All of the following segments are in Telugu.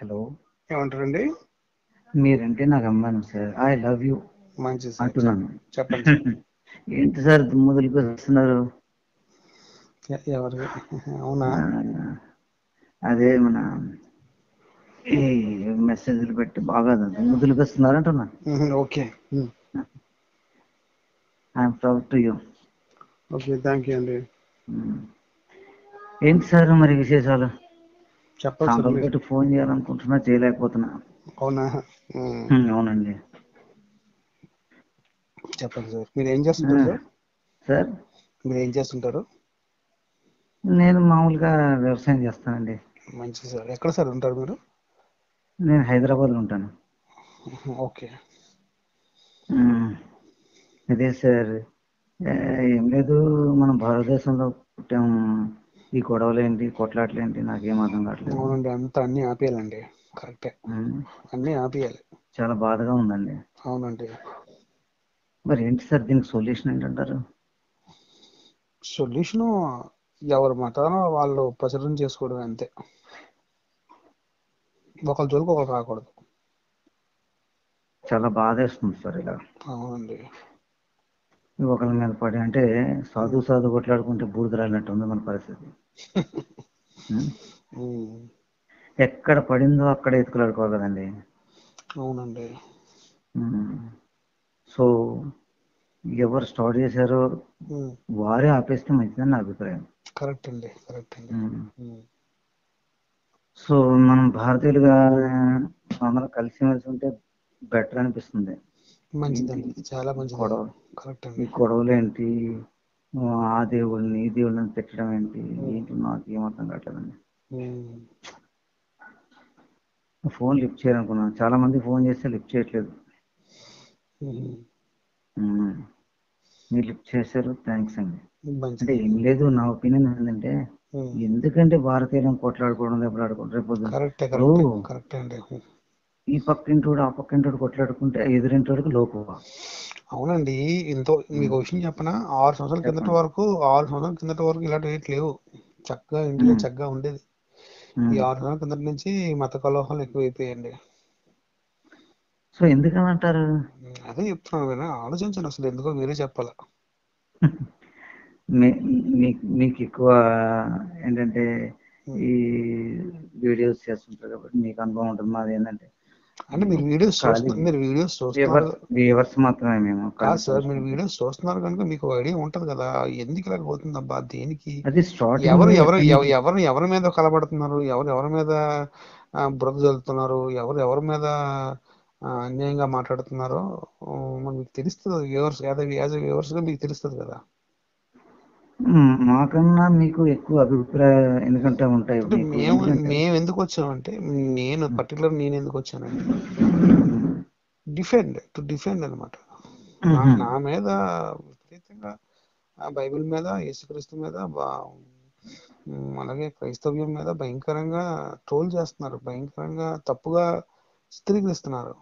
హలో! ఏమంటారండి? మీరంటే నాకు అభిమానం సార్. ఐ లవ్ యూ మంచిది సార్. అంటున్నాను. చెప్పండి సార్. ఏంటి సార్ దుమ్ముదులిపేస్తున్నారు? ఎవరు? అవునా? అదే మన ఈ మెసేజ్లు పెట్టి బాగా దుమ్ముదులిపేస్తున్నారు అంటున్నా. Okay. I am proud to you. Okay, thank you అండి. ఏంటి సార్ మరి విశేషాలు? చెప్పాలి చాలా సార్ రోజులు మీరు. పెట్టి ఫోన్ చేయాలనుకుంటున్నా, చేయలేకపోతున్నా. అవునా? అవునండి. చెప్పండి సార్. మీరు ఏం చేస్తుంటారు సార్? సార్ మీరు ఏం చేస్తుంటారు? నేను మామూలుగా వ్యవసాయం చేస్తానండి. మంచిది సార్. ఎక్కడ సార్ ఉంటారు మీరు? నేను హైదరాబాద్లో ఉంటాను. ఓకే. అదే సార్, ఏం లేదు, మనం భారతదేశంలో పుట్టాము. ఈ గొడవలేంటి, కొట్లాటలేంటి, నాకేం అర్థం కావట్లేదు. అవునండి, అంతా అన్నీ ఆపేయాలండి. కరెక్టే, అన్నీ ఆపేయాలి. చాలా బాధగా ఉందండి. అవునండి. మరి ఏంటి సార్, దీనికి సొల్యూషన్ ఏంటంటారు? సొల్యూషను ఎవరి మతాన వాళ్ళు ప్రచురణ చేసుకోవడం అంతే. ఒకరి జోలికి ఒకరు రాకూడదు. చాలా బాధేస్తుంది సార్ ఇలా. అవునండి. ఒకరి మీద పడి అంటే సాధు కొట్లాడుకుంటే బూడిద రాలినట్టు ఉంది మన పరిస్థితి. ఎక్కడ పడిందో అక్కడ ఎత్తుకులాడుకోవాలి కదండి. అవునండి. సో ఎవరు స్టార్ట్ చేశారో వారే ఆపేస్తే మంచిదని నా అభిప్రాయం. కరెక్ట్ అండి, కరెక్ట్ అండి. సో మనం భారతీయులుగా అందరం కలిసిమెలిసి ఉంటే బెటర్ అనిపిస్తుంది. మంచిదండి, చాలా మంచిది. కరెక్ట్ అండి. ఈ గొడవలు ఏంటి, ఆ దేవుళ్ళని ఈ దేవుళ్ళని తిట్టడం ఏంటి నాకు ఏమర్థం కావట్లేదండి. ఫోన్ లిఫ్ట్ చేయాలనుకున్నాను, చాలా మంది ఫోన్ చేస్తే లిఫ్ట్ చేయట్లేదు. మీరు లిఫ్ట్ చేశారు, థ్యాంక్స్ అండి. అంటే ఏం లేదు, నా ఒపీనియన్ ఏంటంటే, ఎందుకంటే భారతీయులను కొట్లాడుకోవడం, రేపు కరెక్టే, ఇప్పుడు కరెక్టే, కరెక్టే అండి. ఈ పక్కింటోడు ఆ పక్కింటోడు కొట్లాడుకుంటే ఎదురింటోడికి లోకువ. అవునండి. మీకు విషయం చెప్పనా, 6 సంవత్సరాల కిందట వరకు ఇలాంటి రేట్లు లేవు. చక్కగా ఇండియా చక్కగా ఉండేది. ఈ 6 సంవత్సరాల కిందట నుంచి మత కలహాలు ఎక్కువైపోయాయండి. సో ఎందుకని అంటారు? అదే చెప్తున్నాను కదా, ఆలోచించండి. అసలు ఎందుకో మీరే చెప్పాలా. మీకు ఎక్కువ ఏంటంటే ఈ వీడియోస్ చేస్తుంటారు కాబట్టి మీకు అనుభవం ఉంటుంది. మాది ఏంటంటే అంటే మీరు వీడియోస్ చూస్తున్నారు. వ్యూవర్స్ మాత్రమే మేము. కాదు సార్, మీరు వీడియోస్ చూస్తున్నారు కనుక మీకు ఐడియా ఉంటది కదా, ఎందుకు ఇలా పోతుంది అబ్బా, దేనికి, అది స్టార్టింగ్ ఎవరి మీద కలబడుతున్నారు, ఎవరి మీద బురద జల్లుతున్నారు, ఎవరి మీద అన్యాయంగా మాట్లాడుతున్నారో మీకు తెలుస్తుంది. వ్యూవర్స్ గా మీకు తెలుస్తుంది కదా. మాకన్నా మీకు ఎక్కువ అభిప్రాయం ఎందుకంటే ఉంటాయి. అంటే మేము ఎందుకు వచ్చామంటే, నేను ఎందుకు వచ్చానంటే డిఫెండ్ అనమాట. నా మీద విపరీతంగా బైబిల్ మీద, యేసుక్రీస్తు మీద, అలాగే క్రైస్తవ్యం మీద భయంకరంగా ట్రోల్ చేస్తున్నారు, భయంకరంగా తప్పుగా చిత్రీకరిస్తున్నారు.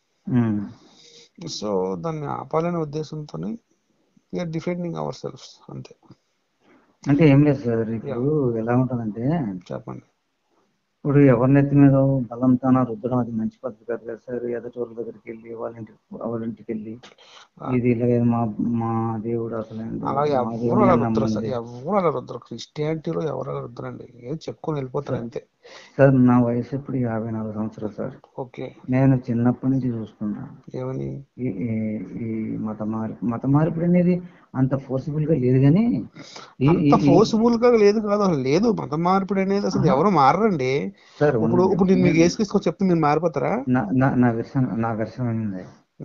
సో దాన్ని ఆపాలనే ఉద్దేశంతో వీఆర్ డిఫెండింగ్ అవర్ సెల్ఫ్స్ అంతే. అంటే ఏం లేదు సార్, ఇప్పుడు ఎలా ఉంటుందంటే, చెప్పండి. ఇప్పుడు ఎవరినెత్తి మీద బలంతోన రుద్దడం అది మంచి పద్ధతి కాదు కదా సార్. ఎదుటోళ్ళ దగ్గరికి వెళ్ళి వాళ్ళ ఇంటికి వెళ్ళి ఇది ఇలాగే మా దేవుడు అసలు అలా ఎవరు అలా రుద్దరు. క్రిస్టియానిటీలో ఎవరు అలా రుద్దరండి, ఏదో చెప్పుకొని వెళ్ళిపోతారు అంతే. సార్ నా వయసు ఇప్పుడు 54 సంవత్సరాలు సార్. ఓకే. నేను చిన్నప్పటి నుంచి చూసుకున్నాను ఏమని ఈ మత మార్పిడి అనేది అంత ఫోర్సిబుల్ గా లేదు. కానీ అంత ఫోర్స్ఫుల్ గా లేదు కాదు, అసలు లేదు. మత మార్పిడి అనేది అసలు ఎవరు మారండి. ఇప్పుడు నేను మీకు వేసుకొచ్చి చెప్తే మీరు మారిపోతారా? నా వెర్షన్ ఉంది.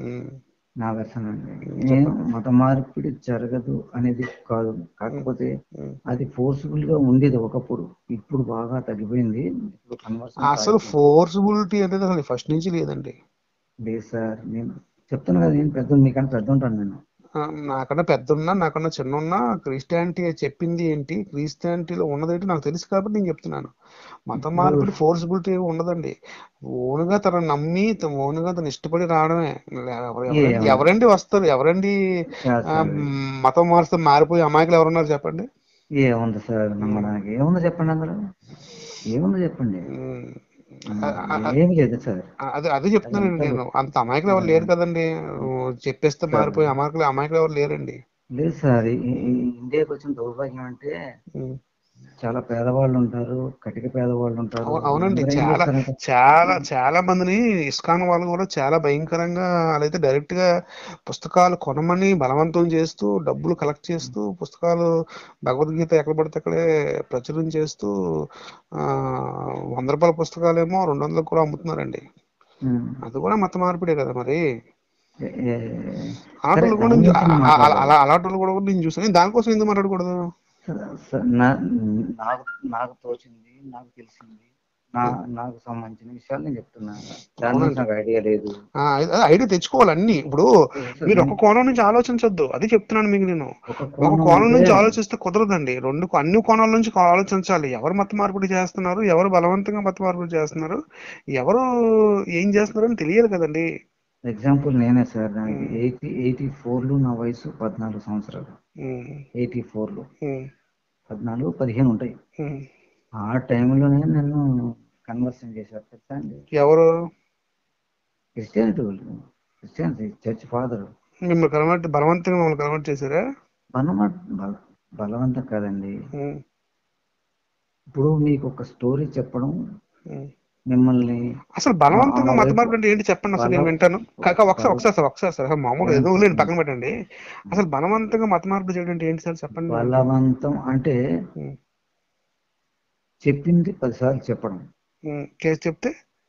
మత మార్పిడి జరగదు అనేది కాదు, కాకపోతే అది ఫోర్స్ఫుల్ గా ఉండేది ఒకప్పుడు. ఇప్పుడు బాగా తగ్గిపోయింది. అసలు ఫోర్స్బులిటీ అనేది అసలు ఫస్ట్ నుంచి లేదండి. లేదు సార్, నేను చెప్తాను కదా, నేను మీకన్నా పెద్ద ఉంటాను. నేను నాకన్నా పెద్ద ఉన్నా, నాకన్నా చిన్న ఉన్నా, క్రిస్టియానిటీ చెప్పింది ఏంటి, క్రిస్టియానిటీలో ఉన్నదేంటి నాకు తెలుసు కాబట్టి నేను చెప్తున్నాను. మత మార్పిడి ఫోర్స్బిలిటీ ఉండదండి. ఓనుగా తను నమ్మి, ఓనుగా తను ఇష్టపడి రావడమే. ఎవరండి వస్తారు, ఎవరండి మతం మారిస్తే మారిపోయి అమాయకులు ఎవరున్నారు చెప్పండి? ఏముంది సార్ నమ్మడానికి, ఏముంది చెప్పండి, అందులో ఏముంది చెప్పండి. ఏమి లేదు సార్. అదే చెప్తున్నానండి అదంతా నేను. అంత అమాయకులు ఎవరు లేరు కదండి. చెప్పేస్తే సార్ మారిపోయి అమాయకులు ఎవరు లేరండి. లేదు సార్. ఇండియాకి వచ్చిన దౌర్భాగ్యం అంటే ఉమ్. చాలా పేదవాళ్ళు ఉంటారు, కటిక పేదవాళ్ళు ఉంటారు. అవునండి. వీళ్ళందరూ ఏం చాలా చేస్తారంటే చాలా చాలా మందిని ఇస్కాన్ వాళ్ళు కూడా చాలా భయంకరంగా వాళ్ళైతే డైరెక్ట్ గా పుస్తకాలు కొనమని బలవంతం చేస్తూ, డబ్బులు కలెక్ట్ చేస్తూ, పుస్తకాలు భగవద్గీత ఎక్కడ పడితే అక్కడే ప్రచురణ చేస్తూ, ఆ ₹100 పుస్తకాలేమో 200 కూడా అమ్ముతున్నారండి. ఉమ్, అది కూడా మత మార్పిడే కదా మరి. ఏ- ఏ- సరే అలాంటి కూడా దాని గురించి నేను మాట్లాడదాం. అలాంటి వాళ్ళు కూడా నేను చూసాను. దానికోసం ఎందుకు మాట్లాడకూడదు? నాకు నాకు తోచింది, నాకు తెలిసింది, నాకు సంబంధించిన విషయాలు నేను చెప్తున్నాను. దాని గురించి అవునండి. నాకు ఐడియా లేదు. ఐడియా తెచ్చుకోవాలి అన్ని. ఇప్పుడు సార్, మీరు ఒక కోణం నుంచి ఆలోచించొద్దు, అది చెప్తున్నాను మీకు నేను. ఒక ఒక కోణం కోణం అంటే నుంచి ఆలోచిస్తే కుదరదండి. అన్ని కోణాల నుంచి ఆలోచించాలి. ఎవరు మత మార్పిడి చేస్తున్నారు, ఎవరు బలవంతంగా మత మార్పిడి చేస్తున్నారు, ఎవరు ఏం చేస్తున్నారు అని తెలియాలి కదండి. ఎగ్జాంపుల్ నేనే సార్. నాకు ఉమ్, 84లో నా వయసు 14 సంవత్సరాలు. ఉమ్, 84లో ఉమ్, 14, 15 ఉంటాయి. ఉమ్. ఆ టైంలోనే నన్ను కన్వర్షన్ చేశారు తెలుసా అండి. ఎవరు క్రిస్టియానిటీ వాళ్ళు, క్రిస్టియానిటీ చర్చ్ ఫాదర్. మిమ్మల్ని బలవంతంగా మిమ్మల్ని కన్వర్ట్ చేశారా? బలవంతం కాదండి. ఉమ్, ఇప్పుడు మీకు ఒక స్టోరీ చెప్పడం, ఉమ్. మిమ్మల్ని అసలు ఆ ఆ బలవంతంగా మత వైపు మార్పిడి అంటే ఏంటి చెప్పండి, అసలు బల నేను వింటాను. ఒకసారి బల ఒకసారి సార్ ఒకసారి సార్ మామూలుగా ఏదో లేదు చెప్పండి. పక్కన పెట్టండి. అసలు బలవంతంగా మత మార్పిడి చేయడం అంటే ఏంటి సార్ చెప్పండి, నేను వింటాను. బలవంతం అంటే ఉమ్, చెప్పింది 10 సార్లు చెప్పడం. కేసు చెప్తే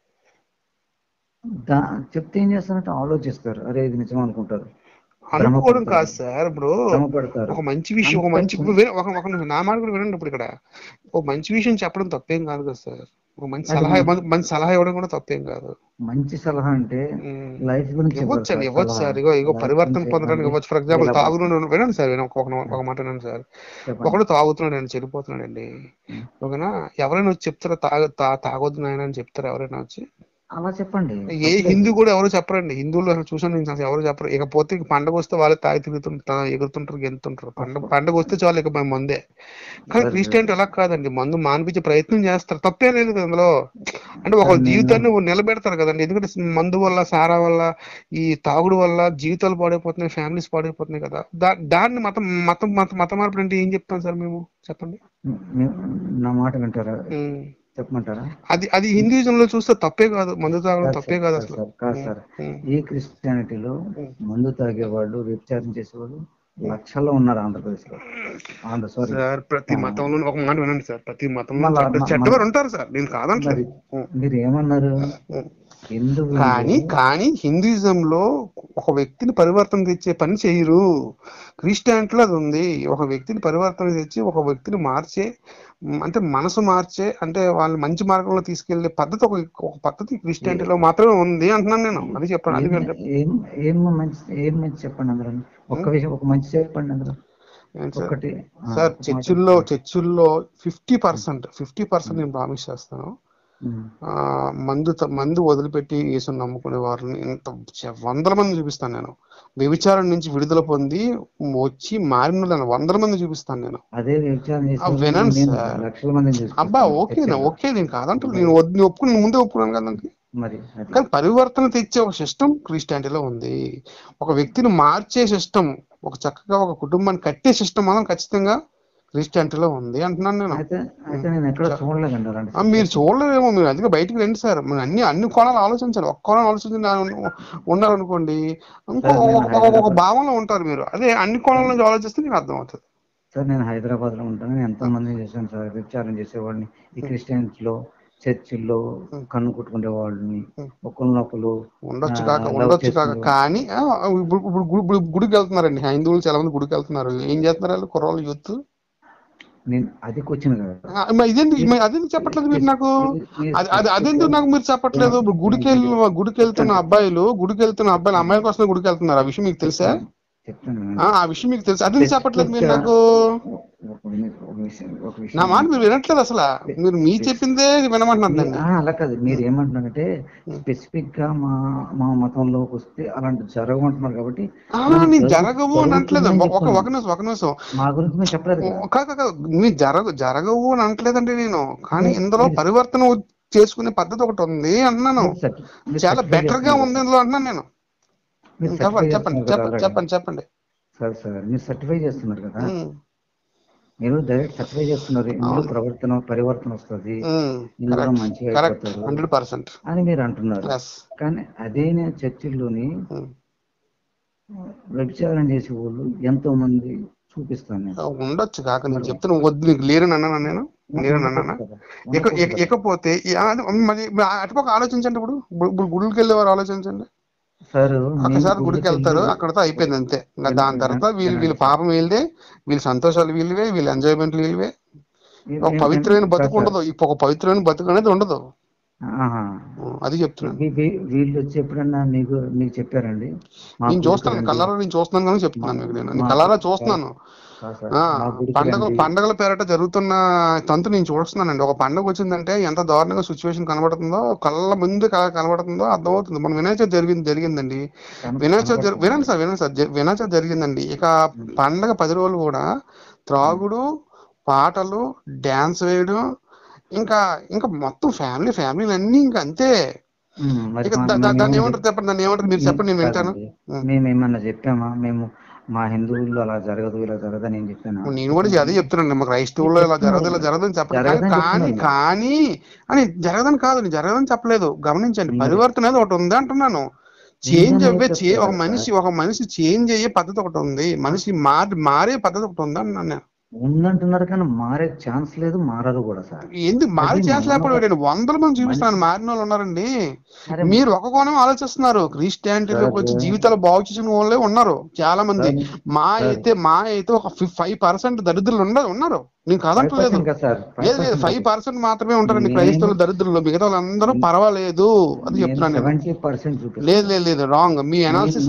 దా చెప్తే ఏం చేస్తారంటే ఆలోచిస్తారు, అరే ఇది నిజం అనుకుంటారు, అనుకోవడం భ్రమపడతారు. కాదు సార్. ఇప్పుడు భ్రమపడతారు ఒక మంచి విషయం, ఒక అంత మంచి ఇప్పుడు ఒక నిమిషం నా మాట కూడా వినండి. ఇప్పుడు ఇక్కడ ఒక మంచి విషయం చెప్పడం తప్పేం కాదు కదా సార్. ఒక అది మంచి సలహా ఇవ్వడం కూడా తప్పేం కాదు. మంచి సలహా అంటే ఉమ్. లైఫ్ గురించి చెప్పారు ఇవ్వచ్చు సార్ ఇవ్వచ్చు సలహా. సార్. ఇగో లైఫ్ పరివర్తన గురించి పొందడానికి చెప్పండి. ఇవ్వచ్చు. ఫర్ ఎగ్జాంపుల్ ఇలా వినండి సార్, ఒక మాట వినండి సార్. చెప్పండి. ఒకడు తాగుతున్నాడు, చెడిపోతున్నాడండి. ఓకేనా? ఎవరైనా వచ్చి చెప్తారా తాగొద్దు నాయన అని చెప్తారా ఎవరైనా వచ్చి? అలా చెప్పండి, ఏ తప్పులేదు. హిందూ కూడా ఎవరు చెప్పరండి. హిందువులు అసలు చూసాను నేను, అసలు ఎవరు చెప్పరు. ఇకపోతే ఇంక పండగ వస్తే వాళ్ళే తాగి తిరుగుతుంటారు, ఎగురుతుంటారు, గెంతుంటారు. పండగ వస్తే చాలు ఇక మందే. కానీ సార్ క్రిస్టియానిటీ అలా కాదండి. మందు మానిపించే ప్రయత్నం చేస్తారు, తప్పే లేదు కదా అందులో. అంటే ఒక సార్ నేను జీవితాన్ని నిలబెడతారు కదండి. ఎందుకంటే మందు వల్ల, సారా వల్ల, ఈ తాగుడు వల్ల జీవితాలు పాడైపోతున్నాయి, ఫ్యామిలీస్ పాడైపోతున్నాయి కదా. దాన్ని మతం మతం మత మార్పిడి అంటే ఏం చెప్తాం సార్ మేము, చెప్పండి. మీ- నా మాట వింటారా? ఉమ్. చెప్పమంటారా? అది హిందూయిజం లో చూస్తే తప్పే కాదు, మందు తాగడం కాదు తప్పే సార్, కాదు కాదు అసలు. సార్, కాదు ఉమ్, సార్. ఉమ్, ఈ క్రిస్టియానిటీలో ఉమ్. మందు తాగేవాళ్ళు, వ్యభిచారం చేసేవాళ్ళు లక్షల్లో ఉన్నారు ఆంధ్రప్రదేశ్లో. సారీ. సార్ ప్రతి మతంలో ఒక మాట వినండి సార్, ప్రతి మతంలో మళ్ళా చెడ్డవారు ఉంటారు సార్, నేను కాదంటలేదు. మరి మీరు ఏమన్నారు? ఉం. హిందువుల్లో కానీ హిందూయిజంలో ఒక వ్యక్తిని పరివర్తన తెచ్చే పని చేయరు. క్రిస్టియానిటీలో అది ఉంది. ఒక వ్యక్తిని పరివర్తన తెచ్చి ఒక వ్యక్తిని మార్చే, అంటే మనసు మార్చే, అంటే వాళ్ళని మంచి మార్గంలో తీసుకెళ్లే పద్ధతి ఒక పద్ధతి ఏ- క్రిస్టియానిటీలో మాత్రమే ఉంది అంటున్నాను నేను. అది చెప్పాను, అది ఏం మీరు చెప్పండి. ఏం ఏం మంచి చెప్పండి అందులో. ఉం? ఒక్క విషయం, ఒక మంచి చెప్పండి అందులో. ఏంటి సార్? ఒక్కటి సార్ ఒక మాట చర్చిల్లో చెప్పండి. 50% నేను ప్రామిస్ చేస్తాను. ఉం. మందు వదిలిపెట్టి యేసుని నమ్ముకునే వారిని ఇంత వందల మంది చూపిస్తాను నేను. వ్యభిచారం నుంచి విడుదల పొంది వచ్చి మారిన వందల మంది చూపిస్తాను నేను. అదే వ్యభిచారం చేసే వాళ్ళని వినండి నేను సార్. లక్షల మందిని అబ్బా చూపిస్తాను ఓకేనా, చర్చిల్లో. ఓకే నేను కాదంటే మరి నేను ఒప్పుకుని ముందే ఒప్పుకున్నాను కదండి. మరి అది కానీ పరివర్తన తెచ్చే ఒక సిస్టమ్ క్రిస్టియానిటీలో ఉంది. ఒక వ్యక్తిని మార్చే సిస్టమ్, ఒక చక్కగా ఒక కుటుంబాన్ని కట్టే సిస్టమ్ మాత్రం ఖచ్చితంగా క్రిస్టియానిటీలో ఉంది అంటున్నాను నేను. అయితే అయితే నేను ఎక్కడ చూడలేదండి అలాంటి మీరు సిచ్యువేషన్. చూడలేదేమో, మీరు అందుకే బయటికి రండి సార్. మీరు అన్ని కోణాలు ఆలోచించాలి. ఒక్క కోణం ఆలోచించి ఉన్నారనుకోండి, ఇంకో సార్ నేను ఒక హైదరాబాద్ భావంలో ఉంటారు మీరు. అదే అన్ని కోణాల నుంచి ఆలోచిస్తే మీకు అర్థం అవుతుంది. సార్ నేను హైదరాబాద్లో ఉంటాను. ఎంతో మందిని చూశాను సార్ వ్యభిచారం చేసేవాడిని. ఈ క్రిస్టియన్స్లో చర్చిల్లో కన్ను కొట్టుకునే వాళ్ళని, ఒకరినొకరు లవ్ ఉండొచ్చు కాక, చేసుకునే వాళ్ళు. కానీ ఇప్పుడు గుడికి వెళ్తున్నారండి. హైందువులు చాలా మంది గుడికి వెళ్తున్నారు. ఏం చేస్తున్నారు వాళ్ళు, కుర్రోళ్ళు, యూత్? నేను అది క్వశ్చన్ కాదు. అదేందుకు చెప్పట్లేదు మీరు నాకు? మీ స్పెసిఫిక్ అదెందుకు నాకు మీరు చెప్పట్లేదు? ఇప్పుడు గుడికి వెళ్తున్న అబ్బాయిలు అమ్మాయిల కోసం గుడికి వెళ్తున్నారు. ఆ విషయం మీకు తెలుసా? చెప్తాను చెప్తాను ఆ విషయం మీకు తెలుసు, అదేందుకు చెప్పట్లేదు స్పెసిఫిక్ మీరు గా నాకు? ఒక నా విషయం మాట మీరు వినట్లేదు అసలు. మీ చెప్పిందే వినమంటున్నారు దాన్ని. అలా కాదు. మీరు ఏమంటున్నారంటే స్పెసిఫిక్ గా మా మా మతంలోకి వస్తే అలాంటి జరగమంటున్నారు కాబట్టి నేను జరగవు అని అనట్లేదు. జరుగుతుందని ఒక చెప్తున్నాను. ఒక నిమిషం. మా గురించి మేము చెప్పలేదు కదా. కాదు, మీరు జరగవు అని అనట్లేదండి నేను. కానీ మీరు ఇందులో మీరు పరివర్తన చేసుకునే పద్ధతి ఒకటి ఉంది అంటున్నాను. మీరు చాలా సర్టిఫై బెటర్ గా చేస్తున్నారు ఉంది కదా సార్, ఇందులో అంటున్నాను నేను. మీరు సర్టిఫై చెప్పండి చెప్పండి చేస్తున్నారు కదా చెప్పండి ఆల్రెడీ. చెప్పండి చెప్పండి. సార్ మీరు సర్టిఫై చేస్తున్నారు కదా, ఉమ్, మీరు డైరెక్ట్ సర్టిఫై చేస్తున్నారు, ఇందులో అవును. పరివర్తన వస్తుంది, ఇందులో కరెక్ట్ మంచిగా కరెక్ట్ అయిపోతారు 100%. అని మీరు అంటున్నారు. ఎస్. కానీ అదే చర్చిల్లోని వ్యభిచారం చేసే వాళ్ళు ఎంతో మంది చూపిస్తాను నేను. ఉండొచ్చు కాక నేను మరి చెప్తాను, వద్దు నీకు లేరని అన్నాను నేను, లేరని ఉండకూడదు అన్నానా? కదా, ఉండకూడదు కదా ఇకపోతే మరి అటుపక్క ఆలోచించండి. ఇప్పుడు గుడికి వెళ్ళేవారు ఆలోచించండి. సార్. మేము ఒకసారి గుడికి గుళ్ళకి వెళ్ళి వెళ్తారు, అక్కడతో అయిపోయింది అంతే. ఇంకా దాని తర్వాత వీళ్ళు వినండి వీళ్ళ సార్. పాపం వీళ్ళదే, వీళ్ళ సంతోషాలు వీళ్ళవే, వీళ్ళ ఎంజాయ్మెంట్లు వీళ్ళవే. ఒక పవిత్రమైన కాదు బతుకు సార్. ఉండదు, ఒక పవిత్రమైన బతుకు అనేది ఉండదు. ఆహా. అది చెప్తున్నాను. వీళ్ళు వచ్చి ఎప్పుడన్నా మీకు చెప్పారండి మా నేను గుడికి చూస్తాను రండి, కలరా, నేను చూస్తున్నాను కానీ మా చెప్తున్నాను మీకు. నేను మాకు కలరా చూస్తున్నాను. కాదు సార్, ఆ మా గుడికి రండి. పండగల పేరట జరుగుతున్న తంతు నేను చూస్తున్నానండి. ఒక పండగ వచ్చిందంటే ఎంత దారుణంగా సిచ్యువేషన్ కనబడుతుందో, కళ్ళ ముందు కనబడుతుందో అర్థమవుతుంది. మన వినాయక చవితి జరిగిందండి. కనబడుతుంది. వినండి సార్, వినాయక చవితి జరిగిందండి. ఇక పండగ 10 రోజులు కూడా త్రాగుడు, పాటలు, డ్యాన్స్ వేయడం, ఇంకా ఇంకా మొత్తం ఫ్యామిలీలు అన్నీ ఇంకా అంతే. మరి ఇక దాన్ని ఏమంటారు చెప్పండి, దాన్ని ఏమంటారు మీరు చెప్పండి, నేను వింటాను. కాదండి, మేమేమన్నా చెప్పామా? మా హిందువుల్లో అలా జరగదు, ఇలా జరగదు అని ఏం చెప్పానా? నేను కూడా చెప్పండి. అదే చెప్తున్నాను. మాకు క్రైస్తవుల్లో ఇలా చెప్తున్నారు, జరగదు అని చెప్పండి. జరగదని కానీ చెప్తున్నారు. కానీ అని జరగదని కాదు, నేను జరగదని చెప్పలేదు. గమనించండి, మరి పరివర్తన అనేది ఒకటి ఉంది అంటున్నాను. చేంజ్ ఉందని అవ్వే చెప్తారు కదా సార్. ఒక మనిషి చేంజ్ అయ్యే పద్ధతి ఒకటి ఉంది. మనిషి మారే పద్ధతి ఒకటి ఉంది అన్నాను నేను. ఉందంటున్నారు కానీ మారే ఛాన్స్ లేదు, మారరు కూడా సార్. ఎందుకు మారి అది ఛాన్స్ లేకపోతే 100 మంది చూపిస్తున్నాను మనిషి. మారిన వాళ్ళు ఉన్నారండి. సరే మీరు ఒక కోణం ఆలోచిస్తున్నారు. క్రిస్టియానిటీలోకి వచ్చి సార్. జీవితాలు బాగు చేసిన వాళ్ళే ఉన్నారు చాలా మంది. సార్ సార్ మా అయితే ఒక 5% దరిద్రులు ఉన్నారు. నేను కాదంటలేదు. 5% కదా సార్, లేదు 5% కాదు. 5% మాత్రమే ఉంటారండి నేను క్రైస్తవులు దరిద్రులు. మిగతా వాళ్ళందరూ పర్వాలేదు. అది నేను చెప్తున్నాను నేను. 70% చూపిస్తాను. లేదు రాంగ్. మీ అనాలిసిస్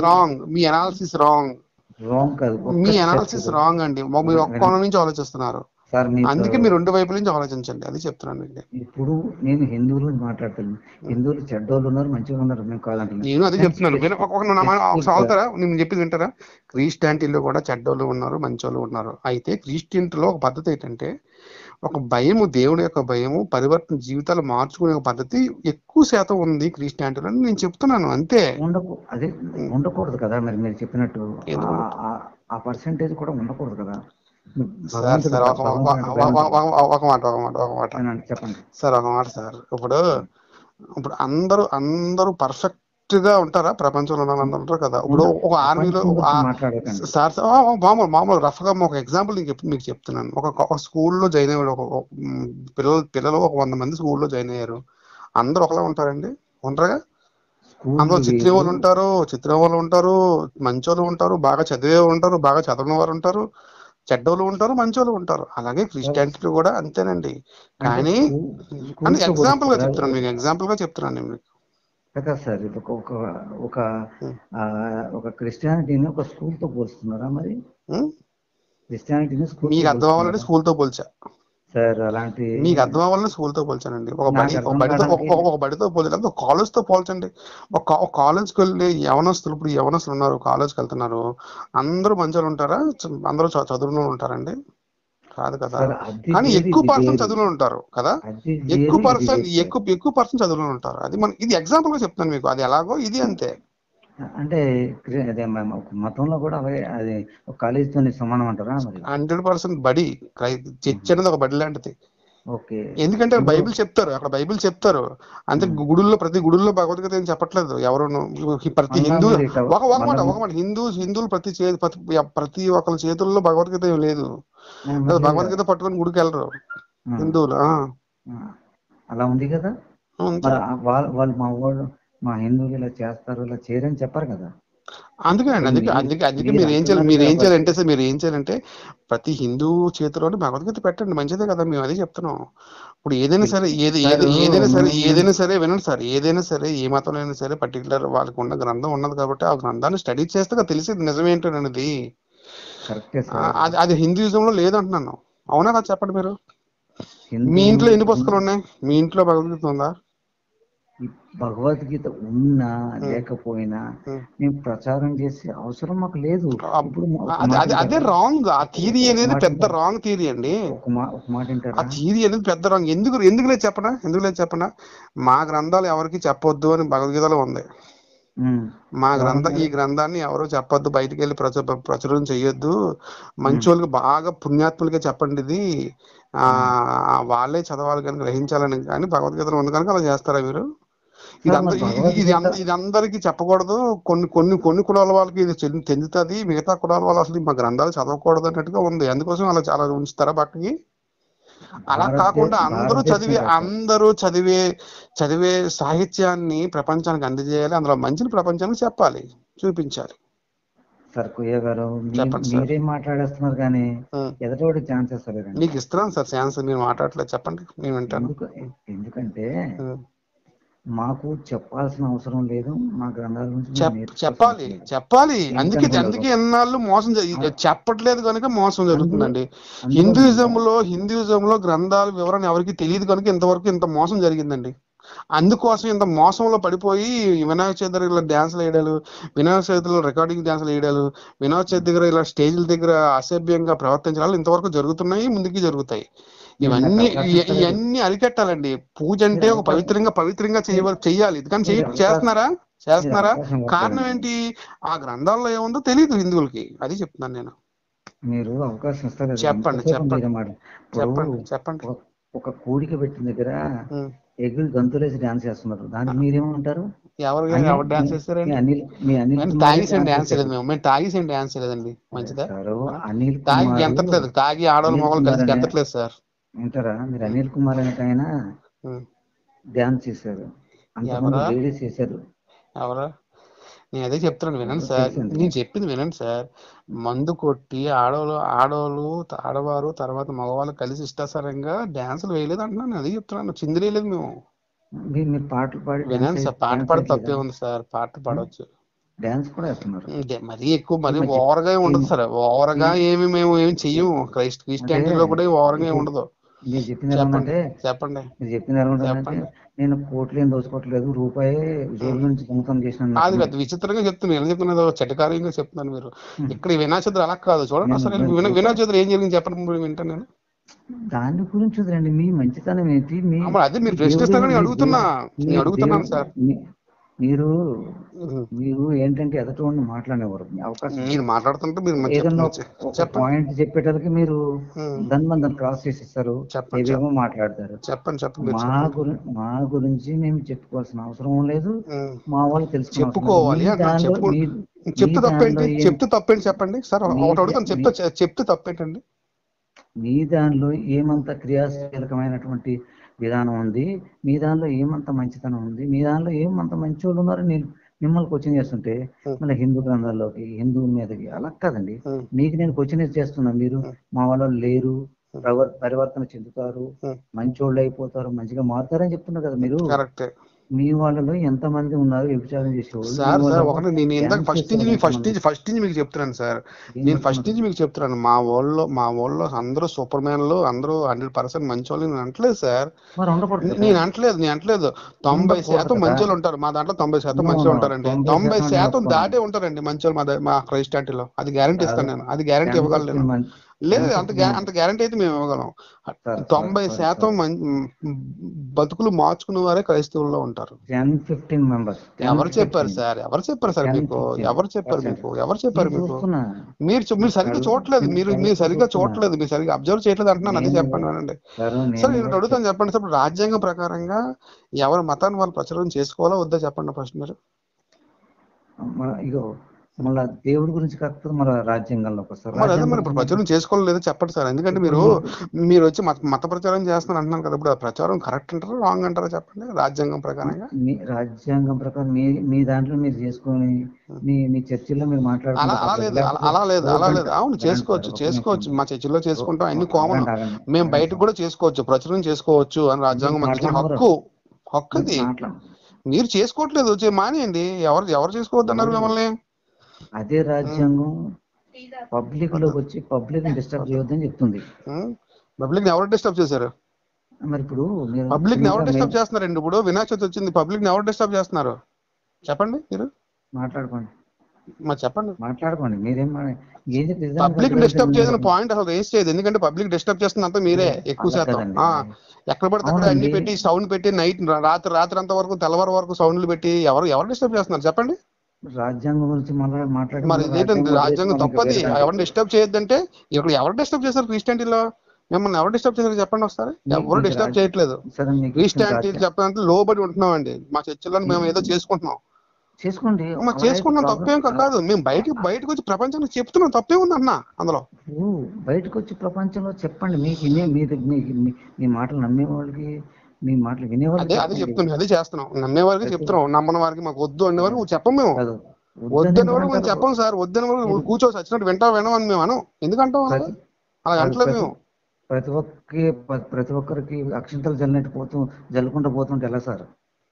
రాంగ్. రాంగ్ కాదు, మీ ఒక్క చర్చ్ అనాలిసిస్ రాంగ్ అండి. మీరు ఒక్క కోణం నుంచి ఆలోచిస్తున్నారు. సార్. మీకు అందుకే మీరు 2 వైపుల నుంచి ఆలోచించండి. అది చెప్తున్నాను మీకు. ఇప్పుడు నేను హిందువుల గురించి మాట్లాడతాను. హిందువులు చెడ్డోళ్ళు ఉన్నారు, మంచిగా ఉన్నారు, మేము కాదంటున్నాను. నేను అదే చెప్తున్నాను. ఒకసారి స్పెసిఫిక్ అవుతారా, నేను చెప్పింది వింటారా? క్రిస్టియానిటీలో కూడా చెడ్డోళ్ళు ఉన్నారు, మంచోళ్ళు ఉన్నారు. అయితే క్రిస్టియన్టీలో ఒక పద్ధతి ఏంటంటే, ఒక భయము, దేవుడి యొక్క భయము, పరివర్తన, జీవితాలు మార్చుకునే ఒక పద్ధతి ఎక్కువ శాతం ఉంది క్రిస్టియానిటీలో అని నేను చెప్తున్నాను అంతే. అదే ఉండకూడదు కదా, మరి మీరు చెప్పినట్టు ఎందుకు? ఆ పర్సెంటేజ్ కూడా ఉండకూడదు కదా. సార్ ఒక మాట చెప్పండి సార్, ఒక మాట సార్. ఇప్పుడు అందరూ పర్ఫెక్ట్ గా ఉంటారా? ప్రపంచంలో ఉన్న వాళ్ళందరూ ఉంటారు కదా. ఇప్పుడు ఒక ఆర్మీలో ప్రపంచం గురించి మాట్లాడకండి సార్ మామూలు రఫ్ గా ఒక ఎగ్జాంపుల్ మీకు చెప్తున్నాను. ఒక స్కూల్లో జాయిన్ అయ్యాడు. పిల్లలు ఒక 100 మంది స్కూల్లో జాయిన్ అయ్యారు. అందరూ ఒకలా ఉంటారండి? ఉండరుగా. అందులో చిత్రం వాళ్ళు ఉంటారు, మంచోళ్ళు ఉంటారు, బాగా చదివే ఉంటారు, బాగా చదవని వారు ఉంటారు, చెడ్డోళ్ళు ఉంటారు, మంచోళ్ళు ఉంటారు. అలాగే క్రిస్టియానిటీ కూడా అంతేనండి. కానీ ఎగ్జాంపుల్ గా చెప్తున్నాను మీకు, కదా సార్. ఒక ఒక ఒక క్రిస్టియానిటీని ఒక స్కూల్ తో పోలుస్తున్నారా? మరి క్రిస్టియానిటీని స్కూల్ మీకు అర్థం అవ్వాలంటే స్కూల్ తో పోల్చా సార్. అలాంటి మీకు అర్థం అవ్వాలని స్కూల్ తో పోల్చానండి. ఒక బడితో పోల్చండి, ఒక కాలేజ్ తో పోల్చండి. ఒక కాలేజ్కి వెళ్ళి ఇప్పుడు యవనస్తులు ఉన్నారు, కాలేజ్కి వెళ్తున్నారు. అందరూ మంచోళ్ళు ఉంటారా? అందరూ చదువులో ఉంటారండి? కాదు కదా. కానీ ఎక్కువ పర్సెంట్ చదువులో ఉంటారు కదా. ఎక్కువ పర్సెంట్ చదువులో ఉంటారు. అది ఇది ఎగ్జాంపుల్ గా చెప్తాను మీకు. అది ఎలాగో ఇది అంతే. అంటే అదే మతంలో కూడా అది ఒక కాలేజీతో సమానం అంటారా? మరి 100% బడి, చర్చ్ అనేది ఒక బడి లాంటిది. ఓకే. ఎందుకంటే అక్కడ బైబిల్ చెప్తారు అంతే. ప్రతి గుడుల్లో భగవద్గీత ఏం చెప్పట్లేదు ఎవరు. ప్రతి హిందువులు ప్రతి ఒక్కరి చేతుల్లో భగవద్గీత ఏం లేదు. భగవద్గీత పట్టుకొని గుడికి వెళ్ళరు హిందువులు. అలా ఉంది కదా. వాళ్ళు మా హిందువులు ఇలా చేస్తారు, ఇలా చేయరని చెప్పారు కదా. అందుకే మీరు ఏం చేయాలంటే ప్రతి హిందూ చేతిలోని భగవద్గీత పెట్టండి, మంచిదే కదా. మేము అదే చెప్తున్నాం. ఇప్పుడు ఏదైనా సరే వినండి సార్. ఏదైనా సరే, ఏ మతంలో అయినా సరే పర్టికులర్ వాళ్ళకు ఉన్న గ్రంథం ఉన్నది కాబట్టి ఆ గ్రంథాన్ని స్టడీ చేస్తే తెలిసేది నిజమేంటనేది. అది హిందూయిజంలో లేదంటున్నాను. అవునా కదా? చెప్పండి మీరు. మీ ఇంట్లో ఎన్ని పుస్తకాలు ఉన్నాయి? మీ ఇంట్లో భగవద్గీత ఉందా? ఈ భగవద్గీత ఉన్నా ఉమ్, లేకపోయినా ఉమ్. మేము ప్రచారం చేసే అవసరం మాకు లేదు. ఇప్పుడు ఒక అదే మాట అదే అదే వింటారా? రాంగ్. ఆ థీరీ ఒక అనేది మాట పెద్ద వింటారా? రాంగ్ థీరీ అండి. ఒక మాట ఆ వింటారా? థీరీ అనేది పెద్ద రాంగ్. ఎందుకు లేదు చెప్పనా? ఎందుకు లేదు చెప్పనా? మా గ్రంథాలు ఎవరికి చెప్పొద్దు అని భగవద్గీతలో ఉంది. ఉమ్, ఈ ఎవరన్నారు? గ్రంథాన్ని ఎవరు చెప్పొద్దు, బయటికి వెళ్ళి ప్రచురం చెయ్యొద్దు, ఉమ్, మంచోళ్ళకి బాగా పుణ్యాత్ములకే చెప్పండి ఇది, ఆ ఉమ్. వాళ్ళే చదవాలి కానీ గ్రహించాలని కానీ భగవద్గీతలో ఉంది కనుక అలా చేస్తారా మీరు? సార్ మరి భగవద్గీత ఇది అందరికీ చెప్పకూడదు, కొన్ని కొన్ని కొన్ని కులాల వాళ్ళకి ఇది చెందుతుంది, మిగతా కులాల వాళ్ళు అసలు మా గ్రంథాలు చదవకూడదు అన్నట్టుగా ఉంది. అందుకోసం అలా చాలా ఉంచుతారా పక్కకి? అలా కాకుండా భారతదేశమే కాదు సార్. అందరూ చదివే సాహిత్యాన్ని ప్రపంచానికి అందజేయాలి, అందులో మంచిని ప్రపంచానికి చెప్పాలి, చూపించాలి. సార్ కొయ్య గారు చెప్పండి సార్. మీరేం మాట్లాడేస్తున్నారు కానీ ఉం. ఎదటోడి ఛాన్స్ ఇస్తలేదండి. మీకు ఇస్తున్నాను సార్ ఛాన్స్, మీరు మాట్లాడట్లేదు, చెప్పండి నేను వింటాను. ఎందుకంటే ఉం. మాకు చెప్పాల్సిన అవసరం లేదు. మా గ్రంథాల నుంచి మేము నేర్చుకోవాల్సిన చెప్పాలి అవసరం లేదు. చెప్పాలి అందుకే ఎందుకనుకున్నారు? అందుకే ఎన్నాళ్ళు చెప్పట్లేదు కనుక మోసం అందులో జరుగుతుందండి. అందులో హిందూయిజంలో గ్రంథాల వివరణ ఎవరికి తెలియదు కనుక ఇంతవరకు ఇంత మోసం జరిగిందండి. అందుకోసం ఇంత మోసంలో పడిపోయి వినాయక చవితి దగ్గర ఇలా డ్యాన్సులు వేయడాలు, వినాయక చవితిలో రికార్డింగ్ డ్యాన్సులు వేయడాలు, వినాయక చవితి దగ్గర ఇలా స్టేజ్ల దగ్గర అసభ్యంగా ప్రవర్తించడాలు ఇంతవరకు జరుగుతున్నాయి, ముందుకి జరుగుతాయి. మీరు నాకు అవకాశం ఇస్తలేదు. ఇవన్నీ అరికట్టాలండి. పూజ మీరు అంటే ఒక అవకాశం పవిత్రంగా మీరు చెయ్యాలి. ఇది కానీ మీరు అవకాశం చేస్తున్నారా? మీరు చేస్తున్నారా? అవకాశం కారణం ఇవ్వట్లేదండి. ఏంటి? ఆ గ్రంథాల్లో ఏముందో తెలియదు హిందువులకి, అది చెప్తున్నాను నేను. మీరు అవకాశం ఇస్తలేదు. చెప్పండి ఎంతసేపు చెప్పండి మీరే మాట. ఇప్పుడు చెప్పండి చెప్పండి. ఒక ఒక కోడిక పెట్టిన దగ్గర ఉం. ఎగురు గంతులేసి డాన్స్ చేస్తున్నారు. దానికి మీరేమంటారు? ఎవరు డాన్స్ మీ చేస్తారండి? అనిల్ మేము కుమారే తాగేసేం డాన్స్ డాన్స్ చేశారు. లేదు, మేము తాగేసేం డాన్స్ లేదండి. మంచిదా? సారు ఆ? అనిల్ తాగి కుమార్ గెంతట్లేదు, తాగి ఆడవాళ్ళు అనిల్ మగవాళ్ళు కుమార్ కలిసి అనే గెంతట్లేదు సార్. వింటారా? మీరు ఉం. అనిల్ కుమార్ అనే ఆయన ఉం. డాన్స్ చేశారు. అంతకుముందు ఎవరా లేడీస్ చేశారు. ఎవరా నేను అదే చెప్తున్నాను, వినండి ఎవరో సార్, తెలుసండి. నేను చెప్పింది వినండి సార్. మందు కొట్టి ఆడవారు తర్వాత మగవాళ్ళు కలిసి ఇష్టాసారంగా డ్యాన్సులు వేయలేదు అంటున్నాను, అదే చెప్తున్నాను. చిందులు వేయలేదు మేము. మీరు పాటలు పాడి వినండి సార్, పాట డాన్స్ పాడ వేయట్లేదా? తప్పే ఉంది సార్, పాట పాడవచ్చు. డాన్స్ కూడా వేస్తున్నారు. మరీ ఎక్కువ, ఈ మరీ మధ్య ఓవర్గా ఈ ఉండదు సార్. ఓవర్గా ఈ- మేము ఏమి చెయ్యము. అంటే క్రిస్టియానిటీలో కూడా ఓవర్గా ఏమి ఇప్పుడు ఉండదు. మీరు చెప్పింది ఎలా చెప్పండి ఉందంటే చెప్పండి మీరు చెప్పింది ఎలా ఉంటుందంటే చెప్పండి. నేను కోట్లు ఏం దోచుకోవట్లేదు, రూపాయి జేబుల నుంచి దొంగతనం చేసిన అది అన్నట్టున్నది. పెద్ద విచిత్రంగా చెప్తున్నాను, ఎలా చెప్తున్నదో చటకార్యంగా చెప్తున్నాను మీరు. ఇక్కడ ఈ వినాయక చతుర్థి అలా కాదు, చూడండి నేను అసలు వినాయక రూపాయి చతుర్థి ఏం జరిగింది చెప్పండి, ఇప్పుడు వింటాను నేను. దాని గురించి వదిలేండి. మీ మంచితనం ఏంటి? మీ మరి అదే మీ మీరు దేవుడు ప్రశ్నిస్తారని మీ అడుగుతున్నా, మీ నేను అడుగుతున్నాను సార్. మీ- మీరు ఉహు. మీరు ఏంటంటే ఎదటి మాట్లాడేవారు. మీ అవకాశం నేను ఇవ్వరు. మాట్లాడుతుంటే మీరు మరి ఏదన్నా ఒక చెప్పండి. పాయింట్ చెప్పేటలకి మీరు ఉమ్. దాన్ని క్రాస్ చేసేస్తారు, చెప్పండి ఏవేమో మాట్లాడతారు. చెప్పండి మీరు చెప్పండి. మా గురించి మేము చెప్పుకోవాల్సిన అవసరం లేదు. ఉమ్. మా వాళ్ళు తెలుసుకునే అవసరం లేదు. చెప్పుకోవాలి అంటున్నాను, మీ చెప్తే దానిలో తప్పేంటి? ఏం చెప్తే తప్పేంటి చెప్పండి సార్, మీ ఒకటి అడుగుతాను, మీ చెప్తే తప్పేంటండి? మీ దానిలో ఏమంత క్రియాశీలకమైనటువంటి విధానం ఉంది? మీ దానిలో ఏమంత మంచితనం ఉంది? మీ దానిలో ఏమంత మంచి వాళ్ళు ఉన్నారు? నేను మిమ్మల్ని క్వశ్చన్ చేస్తుంటే ఉమ్. మళ్ళీ హిందూ గ్రంథాల్లోకి, హిందువుల మీదకి అలా కాదండి. ఉమ్. మీకు నేను క్వశ్చన్ చేస్తున్నా. మీరు ఉమ్. మా వాళ్ళు లేరు, ఉమ్. పరివర్తన చెందుతారు, ఉమ్. మంచోళ్ళు అయిపోతారు, మంచిగా మారుతారని చెప్తున్నారు కదా మీరు. కరెక్టే మీ వాళ్ళలో ఎంతమంది ఉన్నారు వ్యభిచారం చేసేవాళ్ళు? మీ సార్. వాళ్ళలో ఒకటి నేను ఇందాక డ్యాన్స్ చేసేవాళ్ళు ఎంతమంది? ఫస్ట్ నుంచి మీకు చెప్తున్నాను సార్. నేను ఫస్ట్ ఏమంటున్నారు? నుంచి మీకు చెప్తున్నాను, మా ఊళ్ళో అందరూ సూపర్ మ్యాన్లు, అందరూ 100% మంచోళ్ళు నేను అంటలేదు సార్. మరి ఉండకూడదు కదా? నేను అంటలేదు 90% ఉండకూడదు కదా? మంచోళ్ళు ఉంటారు మా దాంట్లో. 90% నో మంచిగా నో ఉంటారండి. 90% నేను 90% ఒప్పుకోను. దాటే ఉంటారండి మంచోళ్ళు మా క్రైస్టానిటీలో. అది గ్యారంటీ కాదు. ఇస్తాను నేను, అది గ్యారంటీ ఇవ్వగలను 10-15 నేను. మంది లేదు, 10-15 అంత గ్యారంటీ అయితే మేము ఇవ్వగలం. సార్ 90% బతుకులు మార్చుకున్న వారే క్రైస్తవుల్లో ఉంటారు. 10-15 మెంబర్స్ ఎవరు చెప్పారు 10-15 సార్? మీకు 10-15% ఎవరు నేను చెప్పారు మీకు? చూస్తున్నా. మీరు సరిగ్గా చూడట్లేదు, మీరు సరిగ్గా చూస్తున్నా. చూడట్లేదు, మీరు సరిగ్గా అబ్జర్వ్ చేయట్లేదు అంటున్నాను, అదే నేను చెప్పండి వినండి. సార్ సార్ నేను నేను కూడా అడుగుతాను, చెప్పండి సార్. ఇప్పుడు రాజ్యాంగం ప్రకారంగా ఎవరి మతాన్ని వాళ్ళు ప్రచారం చేసుకోవాలా వద్దా చెప్పండి ఫస్ట్ మీరు. ఇగో మళ్ళా దేవుడి గురించి కాకపోతే మన రాజ్యాంగంలోకి వస్తారు. మరి అదే, రాజ్యాంగం మరి ఇప్పుడు ప్రచారం చేసుకోలేదో చెప్పండి సార్. ఎందుకంటే ఇప్పుడు మీరు వచ్చి మత ప్రచారం చేస్తున్నారు అంటున్నారు కదా, ఇప్పుడు ఆ ప్రచారం కరెక్ట్ అంటారా రాంగ్ అంటారా చెప్పండి రాజ్యాంగం ప్రకారంగా. మీ రాజ్యాంగం ప్రకారం మీ దాంట్లో మీరు చేసుకొని మీ చర్చిల్లో మీరు మాట్లాడుకుంటే పర్లేదు. లేకపోతే అలా గవర్నమెంట్ లేదు. అవును, వినండి సార్, ఒక్క నిమిషం. మా చర్చిలో చేసుకుంటాం, అన్ని కామన్. ఆగండి మేము ఆగండి బయటకు సార్. కూడా చేసుకోవచ్చు, ప్రచురణ చేసుకోవచ్చు అని మీరు రాజ్యాంగం మనకి ఇచ్చిన మాట్లాడనవరు హక్కు మీరు అది. మాట్లా మీరు చేసుకోవట్లేదు, మానేయండి. ఎవరు చేసుకోవద్దు అన్నారు ఇప్పుడు మిమ్మల్ని? అదే రాజ్యాంగం పబ్లిక్ లోకి వచ్చి పబ్లిక్ ని డిస్టర్బ్ చేయొద్దని చెప్తుంది. పబ్లిక్ ఎవరు డిస్టర్బ్ చేశారు? మరి ఇప్పుడు మీరు పబ్లిక్ ని ఎవరు చిన్నగా డిస్టర్బ్ చేస్తున్నారండి? ఇప్పుడు వినాయక చవితి వచ్చింది, పబ్లిక్ ని ఎవరు డిస్టర్బ్ చేస్తున్నారు చెప్పండి మీరు? మాట్లాడుకోండి, మరి చెప్పండి. మాట్లాడుకోండి. మీరేం ఏం నిజానికి పబ్లిక్ డిస్టర్బ్ అర్థమైపోయింది చేసిన మీరు. పాయింట్ అసలు రేస్ చేయదు, ఎందుకంటే పబ్లిక్ డిస్టర్బ్ చేస్తున్నంత మీరే ఎక్కువ అలా శాతం. కదండి. ఎక్కడ పడితే అక్కడ అన్ని అవునండి. పెట్టి సౌండ్ పెట్టి నైట్ రాత్రి అంత వరకు తెల్లవారు వరకు సౌండ్లు పెట్టి ఎవరు డిస్టర్బ్ చేస్తున్నారు చెప్పండి? రాజ్యాంగం గురించి మళ్ళీ మాట్లాడి మరి మళ్ళీ ఇదేంటండి రాజ్యాంగం వదిలేసి రాజ్యాంగం మళ్ళీ ఇంకా తప్పది, వేరే దాంట్లో ఎవరిని డిస్టర్బ్ చేయొద్దంటే. ఇక్కడ ఎవరు డిస్టర్బ్ చేశారు క్రిస్టియానిటీలో? మిమ్మల్ని ఎవరు డిస్టర్బ్ చేశారు చెప్పండి ఒకసారి? ఎవరు మీకు డిస్టర్బ్ చేయట్లేదు. సరే మీకు ఇచ్చిన క్రిస్టియానిటీ చెప్పాలంటే లోబడి ఉంటున్నాం అండి, మా చర్చిలో మేము ఏదో చేసుకుంటున్నాం. చేసుకోండి. మరి అలా అయితే చేసుకుంటున్నాం, ప్రాబ్లం. తప్పేం కాదు. మేము బయటకు వచ్చి ప్రపంచానికి చెప్తున్నాం, తప్పే ఉంది అన్న అందులో. బయటకు వచ్చి ప్రపంచంలో చెప్పండి. మీకు మీ మాటలు నమ్మే వాళ్ళకి, మీ మాటలు వినే వాళ్ళకి అదే చెప్పండి. చెప్తున్నాం, అదే చేస్తున్నాం. నమ్మే వారికి చెప్తున్నాం, నమ్మని వారికి మాకు వద్దు అనే వరకు చెప్పం. మేము కాదు, వద్దని వరకు మేము చెప్పం సార్. వద్దని వరకు కూర్చోవచ్చు వచ్చినట్టు వినమని మేము అనం. ఎందుకంటాం అలాగా? అలా అంటలేదు మేము. ప్రతి ఒక్కరికి అక్షింతలు జల్లినట్టు జల్లుకుంటూ పోతుంటే ఎలా సార్?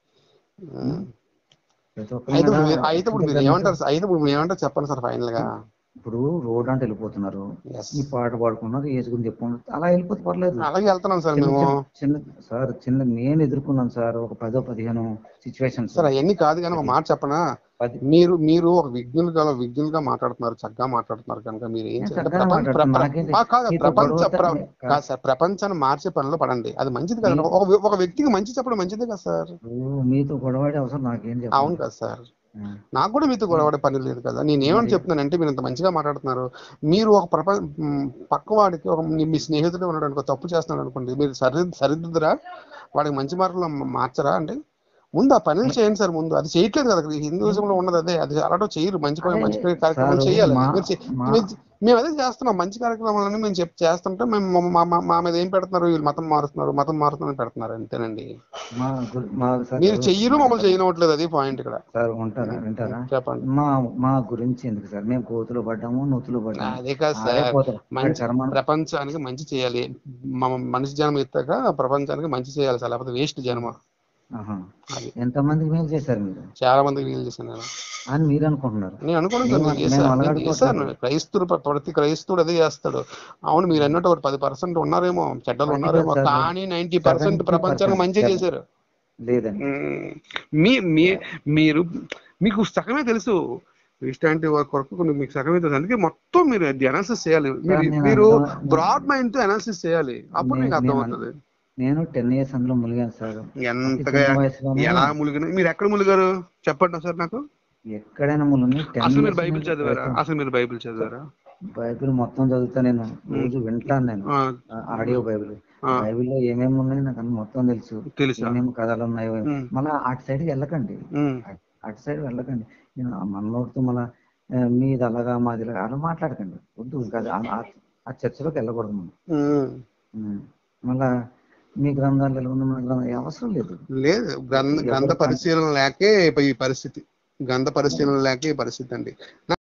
ప్రతి ఒక్కరి అయితే మీద ఇప్పుడు మీరు ఏమంటారు? చెప్పండి సార్ ఫైనల్ గా. ఇప్పుడు రోడ్ అంటే వెళ్ళిపోతున్నారు, Yes. ఈ పాట పాడుకున్నారు, వేసుకుని చెప్పుకున్నారు, అలా వెళ్ళిపోతే పర్లేదు. అలాగే వెళ్తున్నాం సార్ మేము. నేను ఎదుర్కొన్నాను సార్ ఒక 10-15 సిచ్యువేషన్స్. సార్ అవన్నీ కాదు కానీ ఒక మాట చెప్పనా? మీరు ఒక విజ్ఞులుగా మాట్లాడుతున్నారు, చక్కగా మాట్లాడుతున్నారు కనుక మీరు ఏం ప్రపంచాన్ని మార్చే పనిలో పడండి. అది మంచిది కదా, ఒక వ్యక్తికి మంచి చెప్పడం మంచిదే కదా సార్. మీతో గొడవడే అవసరం నాకేం చెప్పండి. అవును కదా సార్, నాకు కూడా మీతో గొడవడే పని లేదు కదా. నేనేమని చెప్తున్నానంటే, మీరు ఇంత మంచిగా మాట్లాడుతున్నారు. మీరు ఒక పక్కవాడికి మీ స్నేహితుడు ఉన్నాడు అనుకో, తప్పు చేస్తున్నాడు అనుకోండి, మీరు సరిదిద్దురా? వాడికి మంచి మార్కులు మార్చరా అంటే? ముందు ఆ పనులు చేయండి సార్. ముందు అది చేయట్లేదు కదా, హిందూయిజంలో ఉన్నది అదే. అది అలాంటి చేయరు, మంచి కార్యక్రమాలు చేయాలి. మేము అదే చేస్తున్నాం, మంచి కార్యక్రమాలని మేము చేస్తుంటే మా మీద ఏం పెడుతున్నారు? వీళ్ళు మతం మారుతున్నారు పెడుతున్నారు, అంతేనండి. మీరు చెయ్యరు, మమ్మల్ని చేయనవట్లేదు, అది పాయింట్ ఇక్కడ. సార్ ఉంటారా, వింటారా? చెప్పండి. మా గురించి ఎందుకు సార్? మేము కోతులు పడ్డాము, నూతులు పడ్డాము. అదే కాదు సార్, ప్రపంచానికి మంచి చేయాలి. మనిషి జన్మ ఎత్తాక ప్రపంచానికి మంచి చేయాలి సార్, లేకపోతే వేస్ట్ జన్మ. ఎంతమందికి మేలు చేశారు మీరు? చాలా మందికి మేలు చేశాను నేను అని మీరు అనుకుంటున్నారు. నేను అనుకున్నాను ప్రతి క్రైస్తవుడు అదే చేస్తాడు. అవును, మీరు అన్నట్టు ఒక 10% ఉన్నారేమో, చెడ్డలు ఉన్నారేమో, కానీ 90% ప్రపంచానికి మంచి చేశారు. లేదండి, మీకు సగమే తెలుసు. క్రిస్టియానిటీ కొరకు మీకు సగమే తెలుసు, అందుకే మొత్తం మీరు అనాలిసిస్ చేయాలి. మీరు బ్రాడ్ మైండ్ తో అనాలిసిస్ చేయాలి, అప్పుడు మీకు అర్థమవుతుంది. నేను 10 years అందులో ములిగాను సార్. ఎంతగా ఎలా ములిగిన? మీరు ఎక్కడ ములిగారు చెప్పండి సార్ నాకు. ఎక్కడైనా ములిగి. అసలు మీరు బైబిల్ చదివారా? బైబిల్ మొత్తం చదువుతా నేను, రోజు వింటాను నేను. ఆడియో బైబిల్లో ఏమేమి ఉన్నాయి నాకు అన్ని మొత్తం తెలుసు. ఏమేమి కథలు ఉన్నాయో. మళ్ళీ అటు సైడ్కి వెళ్ళకండి, నేను మనలోతో మళ్ళా మీది అలాగా మాది అలా మాట్లాడకండి, వద్దు. ఆ చర్చలోకి వెళ్ళకూడదు మనం. మళ్ళా మీ గ్రంథాలు ఎలా ఉంది, మన గ్రంథం అవసరం లేదు. గ్రంథ పరిశీలన లేకే ఈ పరిస్థితి, గ్రంథ పరిశీలన లేకే ఈ పరిస్థితి అండి.